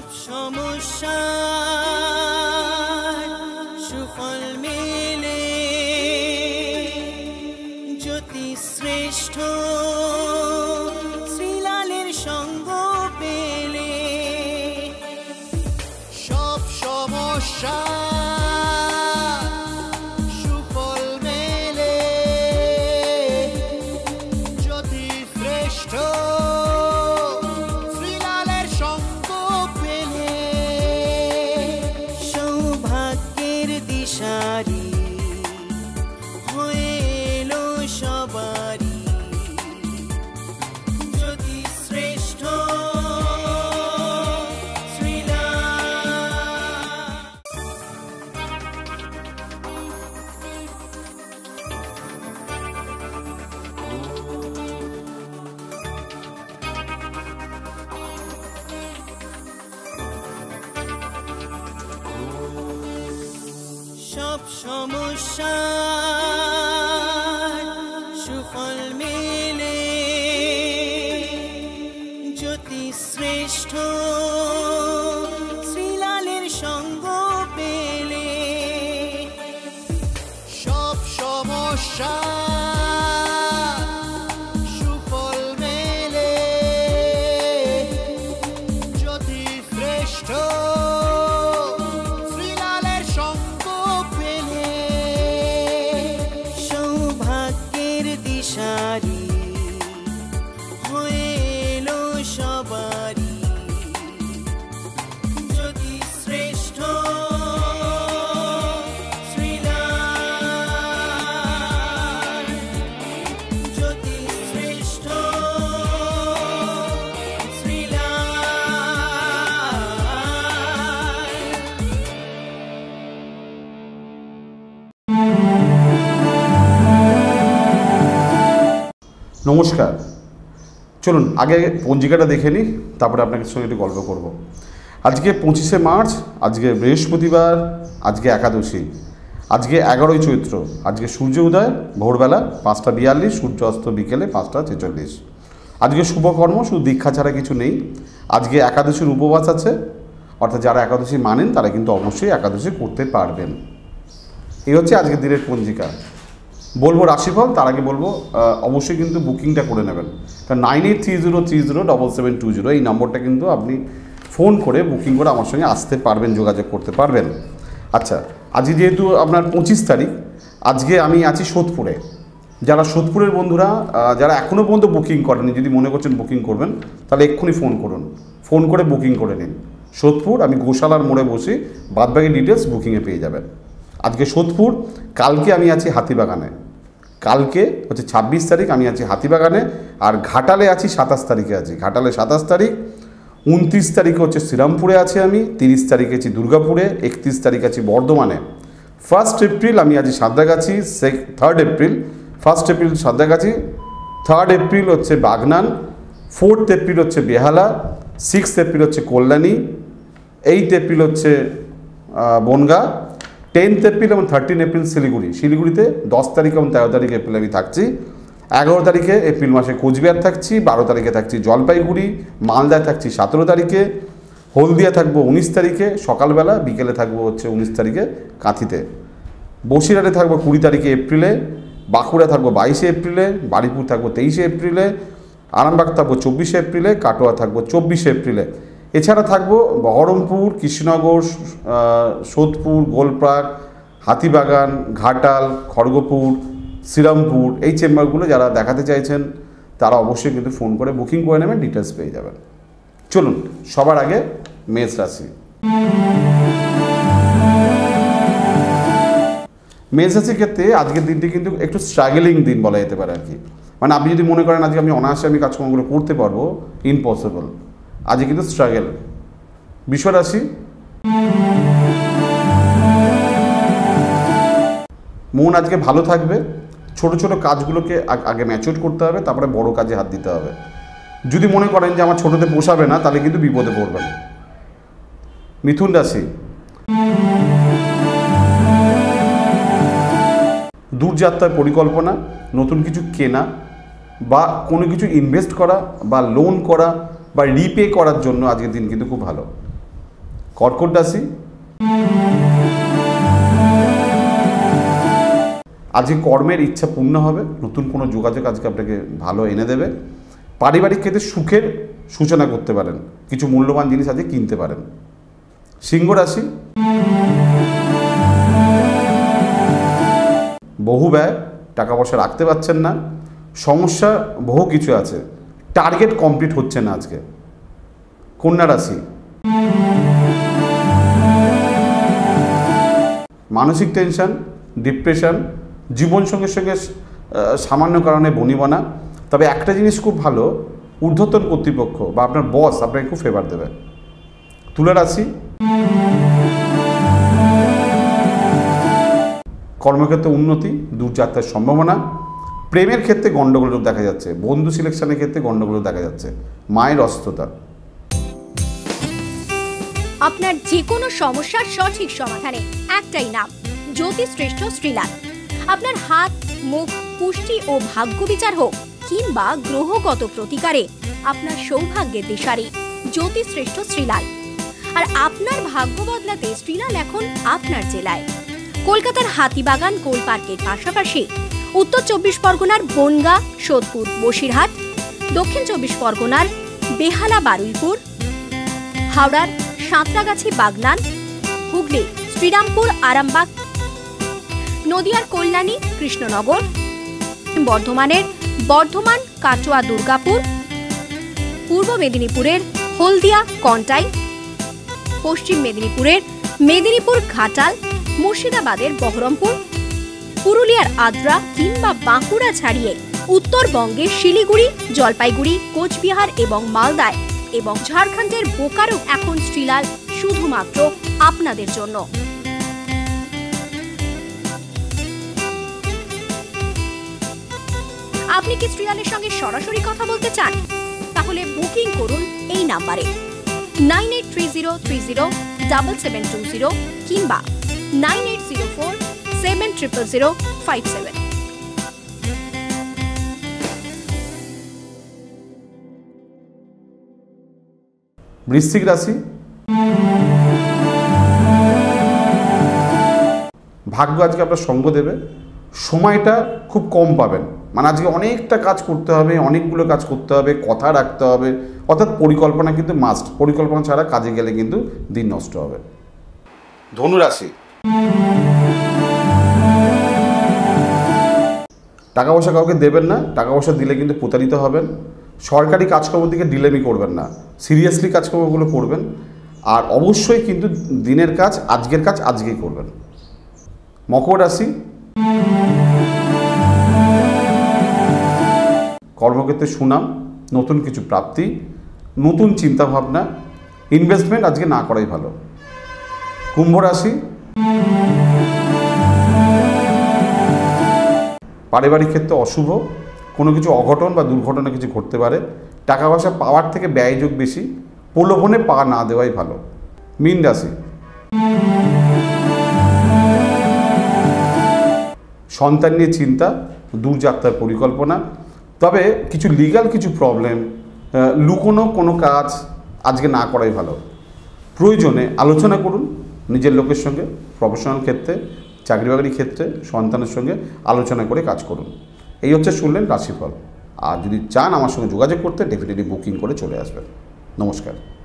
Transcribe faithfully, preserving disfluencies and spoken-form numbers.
সমস্যার সুফল মেলে জ্যোতি শ্রেষ্ঠ শ্রীলালের সঙ্গ পেলে সব সমস্যা সুফল মেলে জ্যোতি শ্রেষ্ঠ শ্রীলালের সঙ্গ পেলে সৌভাগ্যের দিশারি হয়ে এলো সবারই জ্যোতি শ্রেষ্ঠ সব সমস্যার সুফল মেলে জ্যোতি শ্রেষ্ঠ শ্রীলালের সঙ্গ পেলে সব সমস্যা সুফল মেলে জ্যোতি শ্রেষ্ঠ শ্রীলালের সঙ্গ পেলে সৌভাগ্যের দিশারি হয়ে এলো সবারই জ্যোতি শ্রেষ্ঠ শ্রীলাল জ্যোতি শ্রেষ্ঠ নমস্কার, চলুন আগে পঞ্জিকাটা দেখে নিই, তারপরে আপনাদের সঙ্গে একটু গল্প করব। আজকে পঁচিশে মার্চ, আজকে বৃহস্পতিবার, আজকে একাদশী, আজকে এগারোই চৈত্র, আজকে সূর্য উদয় ভোরবেলা পাঁচটা বিয়াল্লিশ, সূর্য অস্ত বিকেলে পাঁচটা ছেচল্লিশ। আজকে শুভকর্ম, শুধু দীক্ষা ছাড়া কিছু নেই। আজকে একাদশীর উপবাস আছে, অর্থাৎ যারা একাদশী মানেন তারা কিন্তু অবশ্যই একাদশী করতে পারবেন। এই হচ্ছে আজকের দিনের পঞ্জিকা। বলবো রাশিফল, তার আগে বলবো অবশ্যই কিন্তু বুকিংটা করে নেবেন। কারণ nine eight three zero three zero double seven two zero এই নম্বরটা কিন্তু আপনি ফোন করে বুকিং করে আমার সঙ্গে আসতে পারবেন, যোগাযোগ করতে পারবেন। আচ্ছা, আজকে যেহেতু আপনার পঁচিশ তারিখ, আজকে আমি আছি সোদপুরে। যারা সোদপুরের বন্ধুরা যারা এখনও পর্যন্ত বুকিং করেনি, যদি মনে করছেন বুকিং করবেন, তাহলে এক্ষুনি ফোন করুন, ফোন করে বুকিং করে নিন। সোদপুর, আমি গোশালার মোড়ে বসি, বাদবাকি ডিটেলস বুকিংয়ে পেয়ে যাবেন। আজকে সোদপুর, কালকে আমি আছি হাতিবাগানে। কালকে হচ্ছে ছাব্বিশ তারিখ, আমি আছি হাতিবাগানে। আর ঘাটালে আছি সাতাশ তারিখে আছি, ঘাটালে সাতাশ তারিখ। উনত্রিশ তারিখে হচ্ছে শ্রীরামপুরে আছি আমি, তিরিশ তারিখে আছি দুর্গাপুরে, একত্রিশ তারিখ আছি বর্ধমানে। ফার্স্ট এপ্রিল আমি আছি সাঁতরাগাছি, সেক third April first April Santragachi, third April হচ্ছে বাগনান, ফোর্থ এপ্রিল হচ্ছে বেহালা, সিক্সথ এপ্রিল হচ্ছে কল্যাণী, এইট এপ্রিল হচ্ছে বনগাঁ, টেন্থ এপ্রিল এবং থার্টিন এপ্রিল শিলিগুড়ি। শিলিগুড়িতে দশ তারিখ এবং তেরো তারিখ এপ্রিল আমি থাকছি। এগারো তারিখে এপ্রিল মাসে কোচবিহার থাকছি, বারো তারিখে থাকছি জলপাইগুড়ি, মালদায় থাকছি সতেরো তারিখে, হলদিয়া থাকবো উনিশ তারিখে সকালবেলা, বিকেলে থাকবো হচ্ছে উনিশ তারিখে কাঁথিতে। বসিরহাটে থাকবো কুড়ি তারিখে এপ্রিলে, বাঁকুড়া থাকবো বাইশে এপ্রিলে, বারুইপুর থাকবো তেইশে এপ্রিলে, আরামবাগ থাকবো চব্বিশে এপ্রিলে, কাটোয়া থাকবো চব্বিশে এপ্রিলে। এছাড়া থাকবো বহরমপুর, কৃষ্ণনগর, সোদপুর, গোলপাড়, হাতিবাগান, ঘাটাল, খড়গপুর, শ্রীরামপুর, এই চেম্বারগুলো যারা দেখাতে চাইছেন তারা অবশ্যই কিন্তু ফোন করে বুকিং করে নেবেন, ডিটেলস পেয়ে যাবেন। চলুন সবার আগে মেষ রাশি। মেষ রাশির ক্ষেত্রে আজকের দিনটি কিন্তু একটু স্ট্রাগলিং দিন বলা যেতে পারে আর কি। মানে আপনি যদি মনে করেন আজকে আমি অনায়াসে আমি কাজকর্মগুলো করতে পারবো, ইম্পসিবল। আজকে কিন্তু স্ট্রাগল। বৃষ রাশি, মন আজকে ভালো থাকবে। ছোট ছোট কাজগুলোকে আগে ম্যাচিওর করতে হবে, তারপরে বড় কাজে হাত দিতে হবে। যদি মনে করেন যে আমার ছোটতে পোষাবে না, তাহলে কিন্তু বিপদে পড়বেন। মিথুন রাশি, দূরযাত্রার পরিকল্পনা, নতুন কিছু কেনা বা কোনো কিছু ইনভেস্ট করা বা লোন করা বা রিপে করার জন্য আজকের দিন কিন্তু খুব ভালো। কর্কট রাশি, আজকে কর্মের ইচ্ছা পূর্ণ হবে, নতুন কোনো যোগাযোগ আজকে আপনাকে ভালো এনে দেবে। পারিবারিক ক্ষেত্রে সুখের সূচনা করতে পারেন, কিছু মূল্যবান জিনিস আজকে কিনতে পারেন। সিংহ রাশি, বহু ব্যয়, টাকা পয়সা রাখতে পারছেন না, সমস্যা বহু কিছু আছে, টার্গেট কমপ্লিট হচ্ছে না আজকে। কন্যা রাশি, মানসিক টেনশন, ডিপ্রেশন, জীবনসঙ্গীর সঙ্গে সামান্য কারণে বনিবনা। তবে একটা জিনিস খুব ভালো, ঊর্ধ্বতন কর্তৃপক্ষ বা আপনার বস আপনাকে খুব ফেভার দেবে। তুলা রাশি, কর্মক্ষেত্রে উন্নতি, দূরযাত্রার সম্ভাবনা। প্রেমের ক্ষেত্রে গণ্ডগোল দেখা যাচ্ছে, বন্ধু সিলেকশনের ক্ষেত্রে গণ্ডগোল দেখা যাচ্ছে, মায়ের অসুস্থতা। আপনার যে কোনো সমস্যার সঠিক সমাধানে একটাই নাম, জ্যোতিশ্রেষ্ঠ শ্রীলাল। আপনার হাত, মুখ, পুষ্টি ও ভাগ্য বিচার হোক কিংবা গ্রহগত প্রতিকারে আপনার সৌভাগ্যের দিশারি জ্যোতিশ্রেষ্ঠ শ্রীলাল। আর আপনার ভাগ্য বদলাতে শ্রীলাল এখন আপনার জেলায়। কলকাতার হাতিবাগান কোল পার্কের পাশাপাশি উত্তর চব্বিশ পরগনার বনগাঁ, সোদপুর, বসিরহাট, দক্ষিণ চব্বিশ পরগনার বেহালা, বারুইপুর, হাওড়ার সাঁতরাগাছি, বাগনান, হুগলি শ্রীরামপুর, আরামবাগ, নদিয়ার কল্যাণী, কৃষ্ণনগর, বর্ধমানের বর্ধমান, কাটোয়া, দুর্গাপুর, পূর্ব মেদিনীপুরের হলদিয়া, কন্টাই, পশ্চিম মেদিনীপুরের মেদিনীপুর, ঘাটাল, মুর্শিদাবাদের বহরমপুর, পুরুলিয়ার আদ্রা কিংবা বাঁকুড়া ছাড়িয়ে উত্তরবঙ্গের শিলিগুড়ি, জলপাইগুড়ি, কোচবিহার এবং মালদায় এবং ঝাড়খণ্ডের বোকারো এখন শ্রীলাল শুধুমাত্র আপনাদের জন্য। আপনি কি শ্রীলালের সঙ্গে সরাসরি কথা বলতে চান? তাহলে বুকিং করুন এই নাম্বারে nine eight three zero three zero double seven two zero কিংবা nine eight zero four seven triple zero five seven. বৃশ্চিক রাশি, ভাগ্য আজকে আপনার সঙ্গ দেবে, সময়টা খুব কম পাবেন, মানে আজকে অনেকটা কাজ করতে হবে, অনেকগুলো কাজ করতে হবে, কথা রাখতে হবে, অর্থাৎ পরিকল্পনা কিন্তু মাস্ট, পরিকল্পনা ছাড়া কাজে গেলে কিন্তু দিন নষ্ট হবে। ধনু রাশি, টাকা পয়সা কাউকে দেবেন না, টাকা পয়সা দিলে কিন্তু প্রতারিত হবেন। সরকারি কাজকর্মের দিকে ডিলেমি করবেন না, সিরিয়াসলি কাজকর্মগুলো করবেন। আর অবশ্যই কিন্তু দিনের কাজ, আজকের কাজ আজকেই করবেন। মকর রাশি, কর্মক্ষেত্রে সুনাম, নতুন কিছু প্রাপ্তি, নতুন চিন্তাভাবনা, ইনভেস্টমেন্ট আজকে না করাই ভালো। কুম্ভ রাশি, পারিবারিক ক্ষেত্রে অশুভ, কোনো কিছু অঘটন বা দুর্ঘটনা কিছু ঘটতে পারে। টাকা পয়সা পাওয়ার থেকে ব্যয়যোগ বেশি, প্রলোভনে পা না দেওয়াই ভালো। মীন রাশি, সন্তান নিয়ে চিন্তা, দূরযাত্রার পরিকল্পনা। তবে কিছু লিগ্যাল কিছু প্রবলেম, লুকোনো কোনো কাজ আজকে না করাই ভালো। প্রয়োজনে আলোচনা করুন নিজের লোকের সঙ্গে, প্রফেশনাল ক্ষেত্রে, চাকরি বাকরির ক্ষেত্রে সন্তানের সঙ্গে আলোচনা করে কাজ করুন। এই হচ্ছে শুনলেন রাশিফল। আর যদি চান আমার সঙ্গে যোগাযোগ করতে, ডেফিনেটলি বুকিং করে চলে আসবেন। নমস্কার।